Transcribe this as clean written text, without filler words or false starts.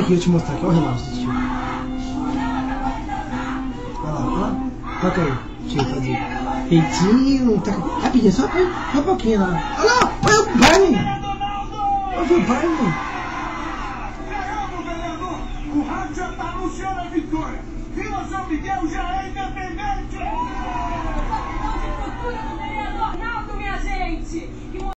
aqui, eu te mostrar aqui, olha o relógio, tio. Olha lá. Toca aí, deixa eu fazer. Peitinho, toca. Rapidinho, só um pouquinho lá. Olha lá, olha o pai. Olha o pai. O rádio já está anunciando a vitória. Vila São Miguel já é independente.